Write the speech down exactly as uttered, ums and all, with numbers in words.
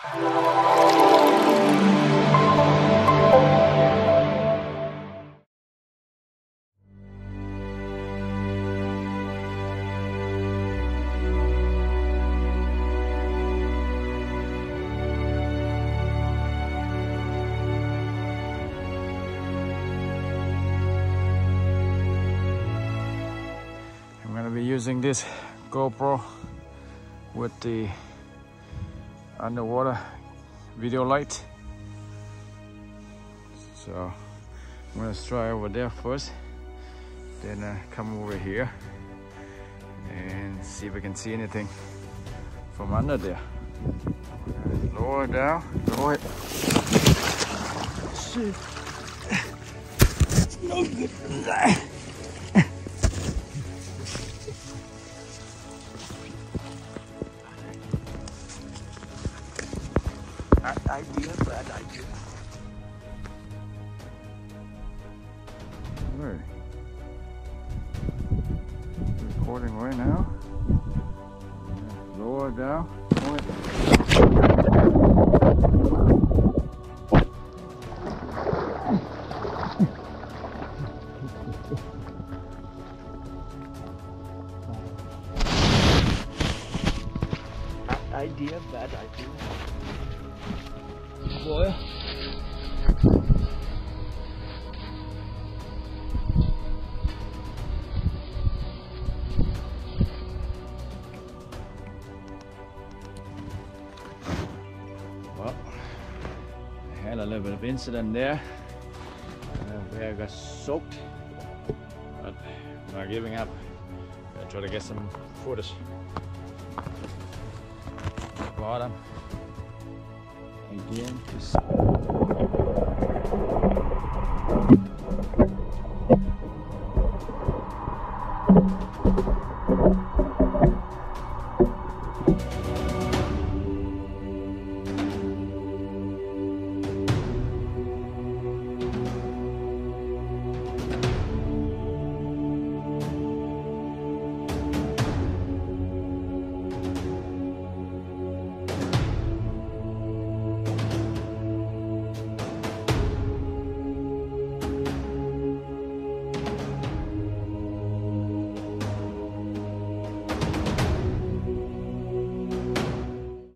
I'm gonna be using this GoPro with the underwater video light. So I'm gonna try over there first, then uh, come over here and see if I can see anything from under there. Lower it down, lower it. Shit. It's no good. Bad idea, bad idea. Right. Recording right now. Lower it down. Lower it. Bad idea, bad idea. Boy. Well, I had a little bit of incident there uh, where I got soaked, but I'm not giving up. I try to get some footage. Bottom. Again, just